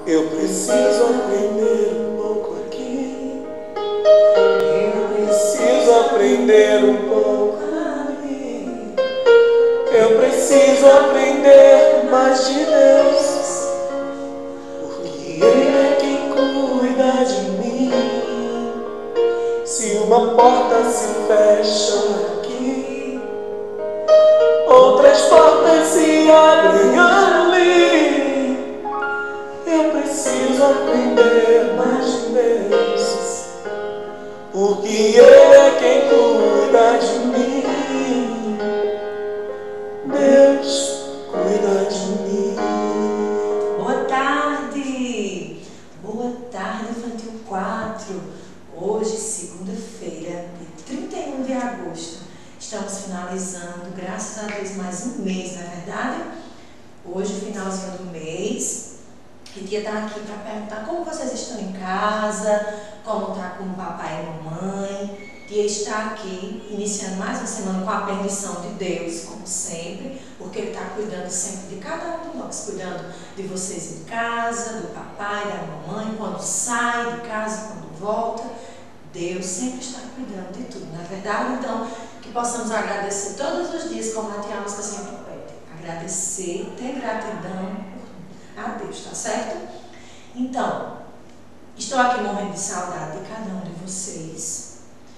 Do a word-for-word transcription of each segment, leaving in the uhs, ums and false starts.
Eu preciso aprender um pouco aqui. Eu preciso aprender um pouco ali. Eu preciso aprender mais de Deus, porque Ele é quem cuida de mim. Se uma porta se fecha aqui, outras portas se abrem ali. Eu preciso aprender mais de Deus, porque Ele é quem cuida de mim. Deus cuida de mim. Boa tarde! Boa tarde, Infantil quatro. Hoje, segunda-feira, dia trinta e um de agosto. Estamos finalizando, graças a Deus, mais um mês, não é verdade? Hoje, finalzinho do mês. E Tia está aqui para perguntar como vocês estão em casa, como está com o papai e mamãe. Tia está aqui, iniciando mais uma semana com a bendição de Deus, como sempre, porque Ele está cuidando sempre de cada um de nós, cuidando de vocês em casa, do papai, da mamãe, quando sai de casa, quando volta. Deus sempre está cuidando de tudo, não é verdade? Então, que possamos agradecer todos os dias, como a Tia Alma sempre pede. Agradecer, ter gratidão a Deus, tá certo? Então, estou aqui morrendo de saudade de cada um de vocês.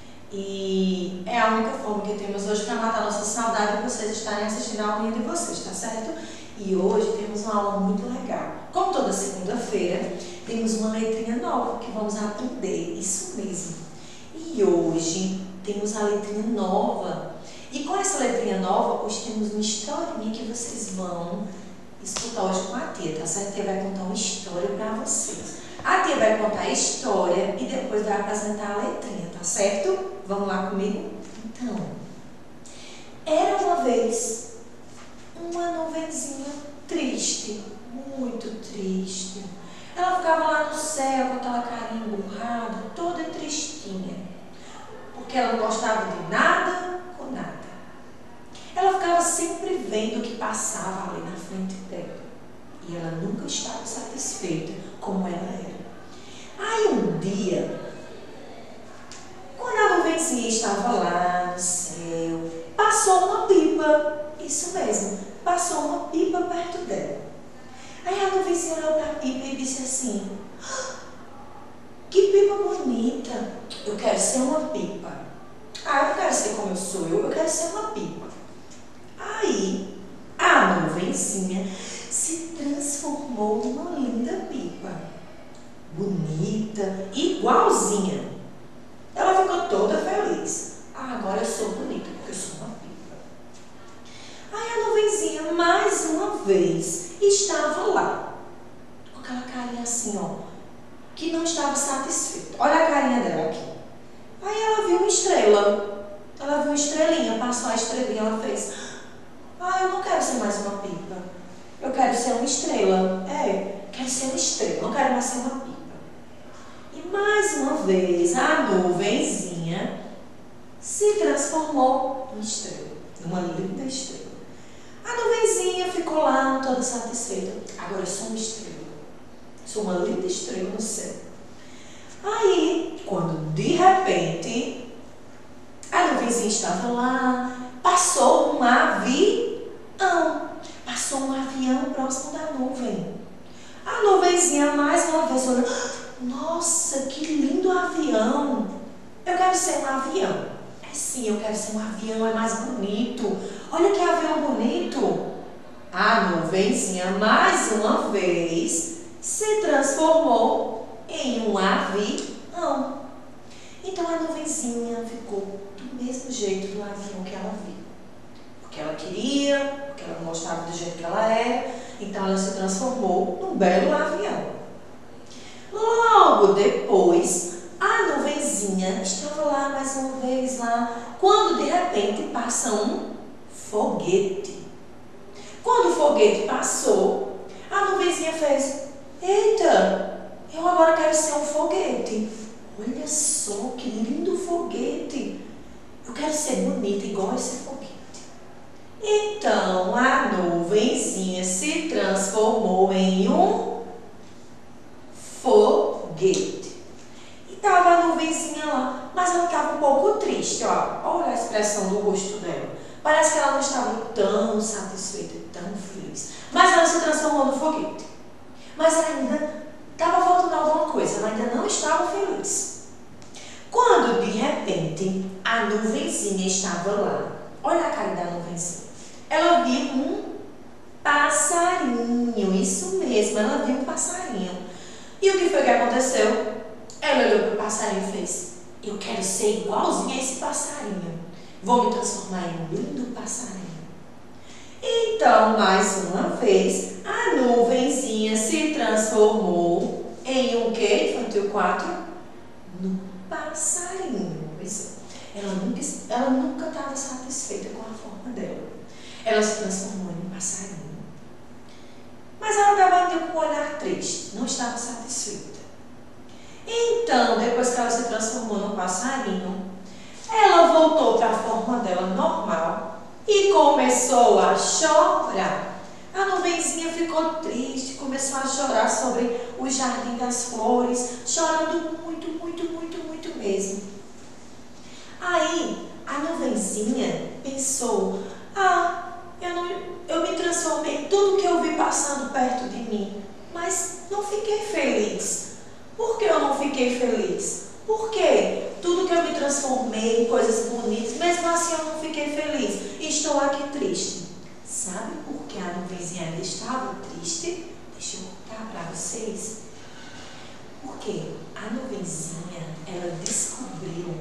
E é a única forma que temos hoje para matar nossa saudade de vocês estarem assistindo a aulinha de vocês, tá certo? E hoje temos uma aula muito legal. Como toda segunda-feira, temos uma letrinha nova que vamos aprender, isso mesmo. E hoje temos a letrinha nova. E com essa letrinha nova, hoje temos uma historinha que vocês vão escutar hoje com a tia, tá certo? A tia vai contar uma história para vocês. A tia vai contar a história e depois vai apresentar a letrinha, tá certo? Vamos lá comigo? Então, era uma vez uma nuvenzinha triste, muito triste. Ela ficava lá no céu com aquela carinha emburrada, toda tristinha, porque ela não gostava de nada com nada. Ela ficava sempre vendo o que passava ali na frente dela. E ela nunca estava satisfeita como ela era. Aí um dia, quando a nuvenzinha estava lá no céu, passou uma pipa. Isso mesmo, passou uma pipa perto dela. Aí a nuvenzinha olhou para a pipa e disse assim: ah, que pipa bonita, eu quero ser uma pipa. Ah, eu não quero ser como eu sou, eu, eu quero ser uma pipa. Aí a nuvenzinha se transformou numa linda pipa, bonita, igualzinha. Ela ficou toda feliz. Ah, agora eu sou bonita porque eu sou uma pipa. Aí a nuvenzinha mais uma vez estava lá, com aquela carinha assim, ó, que não estava satisfeita. Olha a carinha dela aqui. Aí ela viu uma estrela. Ela viu uma estrelinha, passou a estrelinha, ela fez: ah, eu não quero ser mais uma pipa. Eu quero ser uma estrela. É, quero ser uma estrela, não quero mais ser uma pipa. E mais uma vez a nuvenzinha se transformou em estrela, numa linda estrela. A nuvenzinha ficou lá toda satisfeita. Agora eu sou uma estrela. Sou uma linda estrela no céu. Aí, quando de repente a nuvenzinha estava lá, passou um avião. Passou um avião próximo da nuvem. A nuvenzinha mais uma vez olhou: nossa, que lindo avião. Eu quero ser um avião. É sim, eu quero ser um avião, é mais bonito. Olha que avião bonito. A nuvenzinha mais uma vez se transformou em um avião. Então a nuvenzinha ficou do mesmo jeito do avião que ela viu. Porque ela queria, porque ela não gostava do jeito que ela era, então ela se transformou num belo avião. Logo depois, a nuvenzinha estava lá mais uma vez lá, quando de repente passa um foguete. Quando o foguete passou, a nuvenzinha fez: eita, eu agora quero ser um foguete. Olha só que lindo foguete. Eu quero ser bonita igual esse foguete. Então a nuvenzinha se transformou em um triste, ó. Olha a expressão do rosto dela. Parece que ela não estava tão satisfeita, tão feliz. Mas ela se transformou no foguete. Mas ainda estava faltando alguma coisa, ela ainda não estava feliz. Quando, de repente, a nuvenzinha estava lá. Olha a cara da nuvenzinha. Ela viu um passarinho, isso mesmo, ela viu um passarinho. E o que foi que aconteceu? Ela olhou para o passarinho e fez: eu quero ser igualzinha a esse passarinho. Vou me transformar em um lindo passarinho. Então, mais uma vez, a nuvenzinha se transformou em um quê? Infantil quatro? No passarinho. Ela nunca ela nunca estava satisfeita com a forma dela. Ela se transformou em um passarinho. Mas ela estava ainda com um olhar triste, não estava satisfeita. Então, depois que ela se transformou num passarinho, ela voltou para a forma dela normal e começou a chorar. A nuvenzinha ficou triste, começou a chorar sobre o jardim das flores, chorando muito, muito, muito, muito mesmo. Aí, a nuvenzinha pensou: ah, eu, não, eu me transformei em tudo que eu vi passando perto de mim, mas não fiquei feliz. Por que eu não fiquei feliz? Porque tudo que eu me transformei em coisas bonitas, mesmo assim eu não fiquei feliz. Estou aqui triste. Sabe por que a nuvenzinha ainda estava triste? Deixa eu contar para vocês. Porque a nuvenzinha, ela descobriu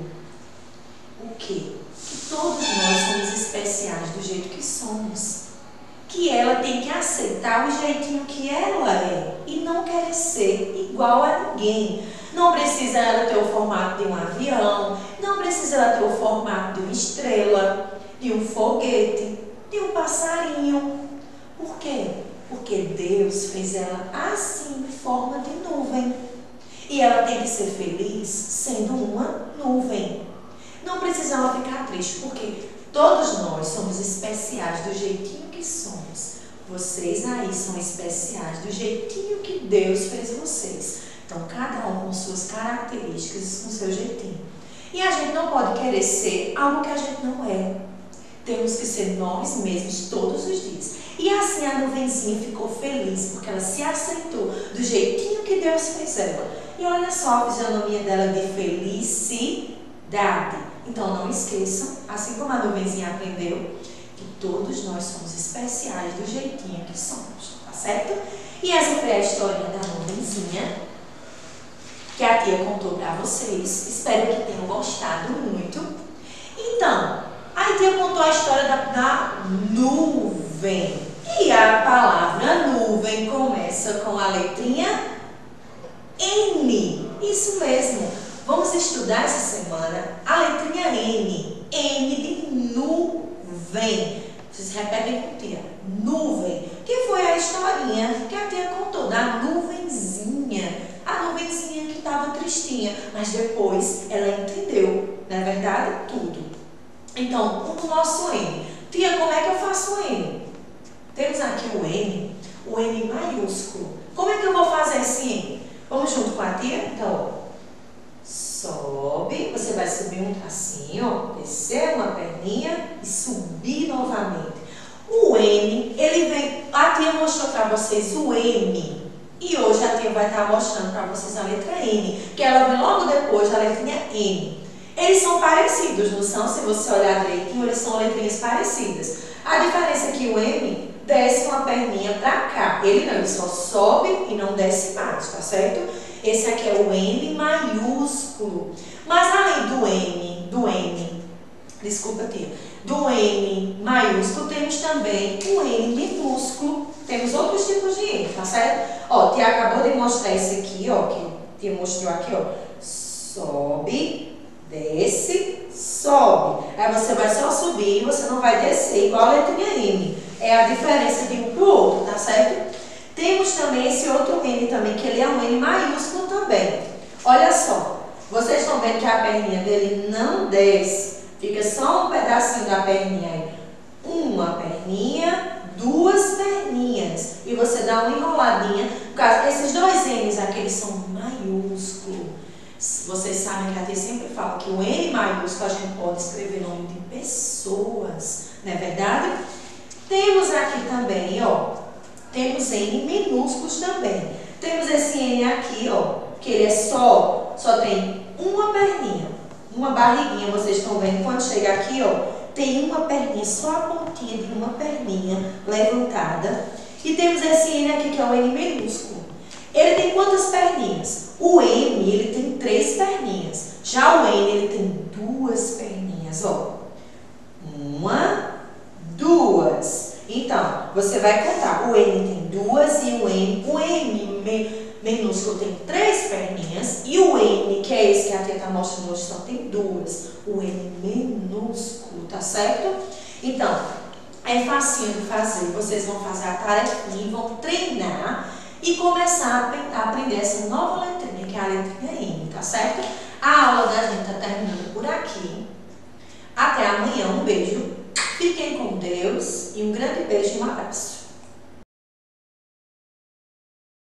o quê? Que todos nós somos especiais do jeito que somos. Que ela tem que aceitar o jeitinho que ela é e não querer ser igual a ninguém. Não precisa ela ter o formato de um avião, não precisa ela ter o formato de uma estrela, de um foguete, de um passarinho. Por quê? Porque Deus fez ela assim, em forma de nuvem. E ela tem que ser feliz sendo uma nuvem. Não precisa ela ficar triste, porque todos nós somos especiais do jeitinho que somos. Vocês aí são especiais do jeitinho que Deus fez vocês. Então, cada um com suas características, com seu jeitinho. E a gente não pode querer ser algo que a gente não é. Temos que ser nós mesmos todos os dias. E assim a nuvenzinha ficou feliz, porque ela se aceitou do jeitinho que Deus fez ela. E olha só a fisionomia dela de felicidade. Então, não esqueçam, assim como a nuvenzinha aprendeu, que todos nós somos especiais do jeitinho que somos, tá certo? E essa foi a história da nuvenzinha, que a tia contou para vocês. Espero que tenham gostado muito. Então, a tia contou a história da, da nuvem. E a palavra nuvem começa com a letrinha N. Isso mesmo. Vamos estudar essa semana a letrinha N. N de nuvem. Vocês repetem com tia. Nuvem. Que foi a historinha que a tia contou da nuvenzinha. A nuvenzinha que estava tristinha, mas depois ela entendeu, não é verdade? Tudo. Então, o nosso N. Tia, como é que eu faço o N? Temos aqui o N, o N maiúsculo. Como é que eu vou fazer esse N? Vamos junto com a tia? Então, sobe, você vai subir um tracinho, ó, descer uma perninha e subir novamente. O N, ele vem, a tia mostrou para vocês o M. E hoje a tia vai estar mostrando para vocês a letra N, que ela vem logo depois da letrinha N. Eles são parecidos, não são? Se você olhar direitinho, eles são letrinhas parecidas. A diferença é que o M desce uma perninha para cá. Ele não, ele só sobe e não desce mais, tá certo? Esse aqui é o N maiúsculo. Mas além do N, do N, desculpa tia, do N maiúsculo, temos também o N minúsculo. Temos outros tipos de N, tá certo? Ó, tia acabou de mostrar esse aqui, ó, que tia mostrou aqui, ó. Sobe, desce, sobe. Aí você vai só subir e você não vai descer, igual a letrinha N. É a diferença de um para o outro, tá certo? Temos também esse outro N também, que ele é um N maiúsculo também. Olha só, vocês estão vendo que a perninha dele não desce. Fica só um pedacinho da perninha aí. Uma perninha, duas perninhas. E você dá uma enroladinha. Por causa que esses dois N's aqui, eles são maiúsculos. Vocês sabem que a Tia sempre fala que o N maiúsculo a gente pode escrever nome de pessoas, não é verdade? Temos aqui também, ó, temos N minúsculos também. Temos esse N aqui, ó, que ele é só, só tem uma perninha, uma barriguinha. Vocês estão vendo quando chega aqui, ó, tem uma perninha, só a pontinha de uma perninha levantada. E temos esse N aqui que é o N minúsculo. Ele tem quantas perninhas? O M, ele tem três perninhas. Já o N, ele tem duas perninhas, ó. Uma, duas. Então, você vai contar. O N tem duas e o M, o M minúsculo tem três perninhas. E o N, que é esse que a Tia está mostrando hoje, só tem duas. O N minúsculo, tá certo? Então, é facinho de fazer. Vocês vão fazer a tarefinha e vão treinar e começar a aprender essa nova letrinha, que é a letrinha N, tá certo? A aula da gente está terminando por aqui. Até amanhã, um beijo, fiquem com Deus e um grande beijo e um abraço.